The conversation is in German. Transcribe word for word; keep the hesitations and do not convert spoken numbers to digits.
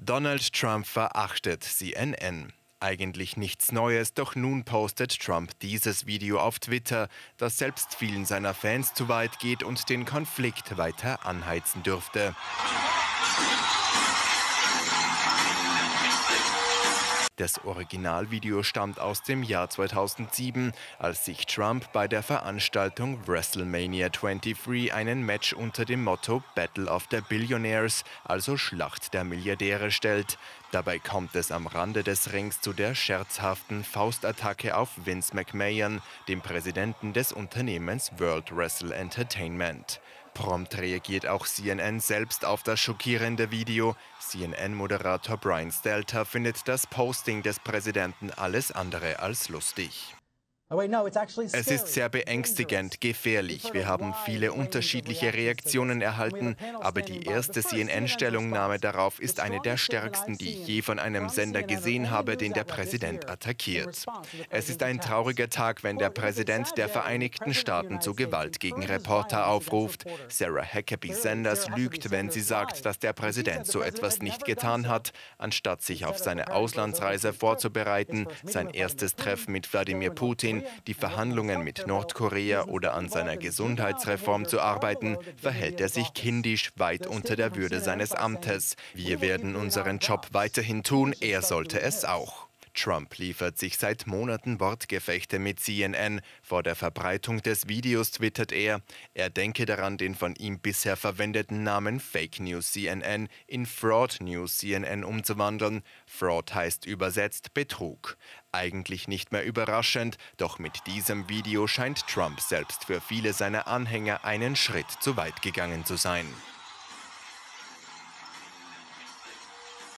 Donald Trump verachtet C N N. Eigentlich nichts Neues, doch nun postet Trump dieses Video auf Twitter, das selbst vielen seiner Fans zu weit geht und den Konflikt weiter anheizen dürfte. Das Originalvideo stammt aus dem Jahr zweitausendsieben, als sich Trump bei der Veranstaltung WrestleMania dreiundzwanzig einen Match unter dem Motto Battle of the Billionaires, also Schlacht der Milliardäre, stellt. Dabei kommt es am Rande des Rings zu der scherzhaften Faustattacke auf Vince McMahon, dem Präsidenten des Unternehmens World Wrestle Entertainment. Prompt reagiert auch C N N selbst auf das schockierende Video. C N N-Moderator Brian Stelter findet das Posting des Präsidenten alles andere als lustig. Es ist sehr beängstigend, gefährlich. Wir haben viele unterschiedliche Reaktionen erhalten, aber die erste C N N-Stellungnahme darauf ist eine der stärksten, die ich je von einem Sender gesehen habe, den der Präsident attackiert. Es ist ein trauriger Tag, wenn der Präsident der Vereinigten Staaten zu Gewalt gegen Reporter aufruft. Sarah Huckabee Sanders lügt, wenn sie sagt, dass der Präsident so etwas nicht getan hat, anstatt sich auf seine Auslandsreise vorzubereiten, sein erstes Treffen mit Wladimir Putin, die Verhandlungen mit Nordkorea oder an seiner Gesundheitsreform zu arbeiten, verhält er sich kindisch, weit unter der Würde seines Amtes. Wir werden unseren Job weiterhin tun, er sollte es auch. Trump liefert sich seit Monaten Wortgefechte mit C N N. Vor der Verbreitung des Videos twittert er, er denke daran, den von ihm bisher verwendeten Namen Fake News C N N in Fraud News C N N umzuwandeln. Fraud heißt übersetzt Betrug. Eigentlich nicht mehr überraschend, doch mit diesem Video scheint Trump selbst für viele seiner Anhänger einen Schritt zu weit gegangen zu sein.